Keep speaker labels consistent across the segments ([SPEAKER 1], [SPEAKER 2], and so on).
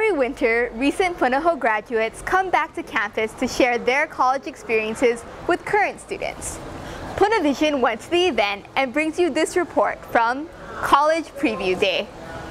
[SPEAKER 1] Every winter, recent Punahou graduates come back to campus to share their college experiences with current students. Punavision went to the event and brings you this report from College Preview Day.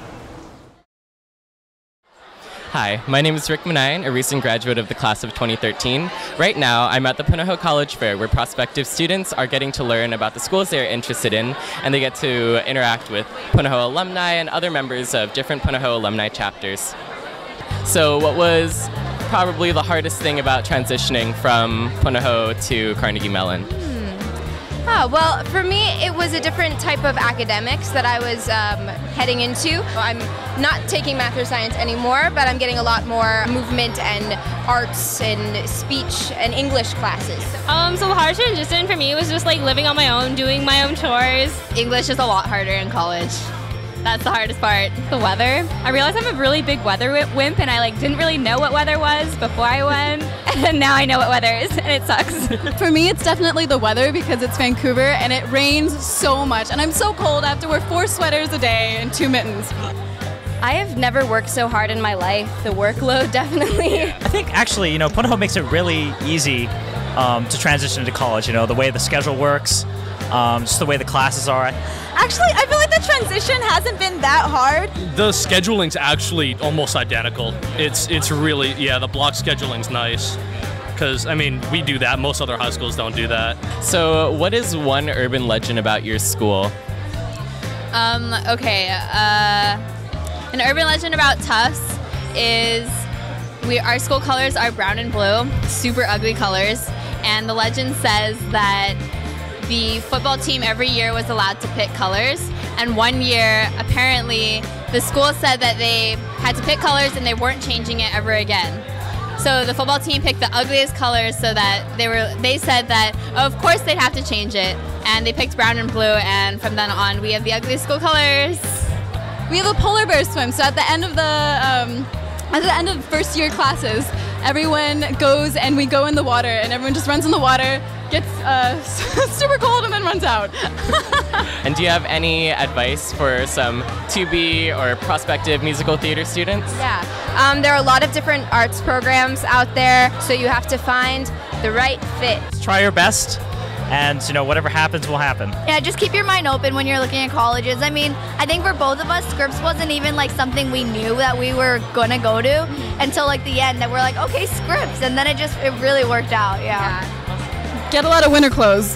[SPEAKER 2] Hi, my name is Rick Manayan, a recent graduate of the class of 2013. Right now, I'm at the Punahou College Fair, where prospective students are getting to learn about the schools they're interested in, and they get to interact with Punahou alumni and other members of different Punahou alumni chapters. So what was probably the hardest thing about transitioning from Punahou to Carnegie Mellon?
[SPEAKER 3] Well, for me, it was a different type of academics that I was heading into. I'm not taking math or science anymore, but I'm getting a lot more movement and arts and speech and English classes.
[SPEAKER 4] So the hardest transition for me was just like living on my own, doing my own chores.
[SPEAKER 3] English is a lot harder in college.
[SPEAKER 4] That's the hardest part. The weather. I realized I'm a really big weather wimp, and I didn't really know what weather was before I went, and now I know what weather is, and it sucks.
[SPEAKER 5] For me, it's definitely the weather because it's Vancouver and it rains so much, and I'm so cold. I have to wear 4 sweaters a day and 2 mittens.
[SPEAKER 3] I have never worked so hard in my life. The workload, definitely.
[SPEAKER 6] I think actually, Punahou makes it really easy to transition into college. The way the schedule works, just the way the classes are.
[SPEAKER 7] Actually, I feel like the transition hasn't been that hard.
[SPEAKER 8] The scheduling's actually almost identical. It's really, the block scheduling's nice. Because, we do that. Most other high schools don't do that.
[SPEAKER 2] So what is one urban legend about your school?
[SPEAKER 4] An urban legend about Tufts is our school colors are brown and blue, super ugly colors, and the legend says that the football team every year was allowed to pick colors, and one year apparently the school said that they had to pick colors and they weren't changing it ever again. So the football team picked the ugliest colors so that they said that of course they'd have to change it, and they picked brown and blue, and from then on we have the ugliest school colors.
[SPEAKER 5] We have a polar bear swim, so at the end of first year classes, everyone goes and we go in the water, and everyone just runs in the water, gets super cold, and then runs out.
[SPEAKER 2] And do you have any advice for some to-be or prospective musical theater students?
[SPEAKER 3] Yeah, there are a lot of different arts programs out there, so you have to find the right fit.
[SPEAKER 6] Try your best, and whatever happens will happen.
[SPEAKER 7] Yeah, just keep your mind open when you're looking at colleges. I think for both of us, Scripps wasn't even something we knew that we were gonna go to until the end, that we're like, okay, Scripps, and then it really worked out. Yeah.
[SPEAKER 5] Get a lot of winter clothes.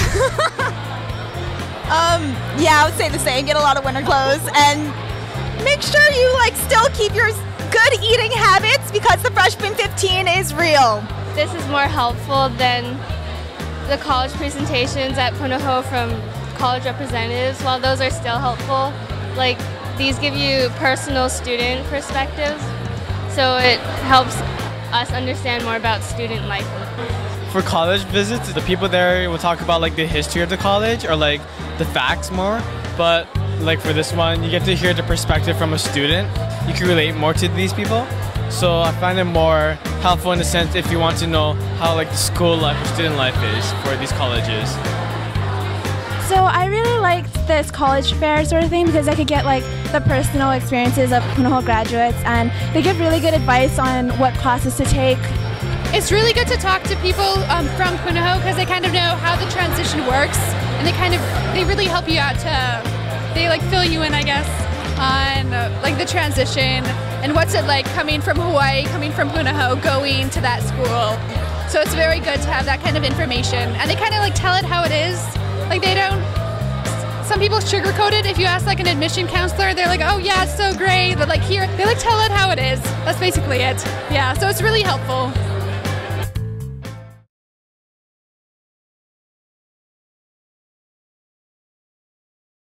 [SPEAKER 7] Yeah, I would say the same. Get a lot of winter clothes, and make sure you still keep your good eating habits, because the Freshman 15 is real.
[SPEAKER 4] This is more helpful than the college presentations at Punahou from college representatives. While those are still helpful, these give you personal student perspectives, so it helps us understand more about student life.
[SPEAKER 9] For college visits, the people there will talk about the history of the college or the facts more, but for this one, you get to hear the perspective from a student. You can relate more to these people, so I find it more helpful in the sense if you want to know how the school life or student life is for these colleges.
[SPEAKER 10] So I really liked this college fair sort of thing because I could get the personal experiences of Punahou graduates, and they give really good advice on what classes to take.
[SPEAKER 11] It's really good to talk to people from Punahou because they kind of know how the transition works, and they really help you out they fill you in, I guess, on the transition and what's it like coming from Hawaii, coming from Punahou, going to that school. So it's very good to have that kind of information, and they kind of tell it how it is. They don't. Some people sugarcoat it. If you ask an admission counselor, they're like, "Oh yeah, it's so great," but here they tell it how it is. That's basically it. Yeah, so it's really helpful.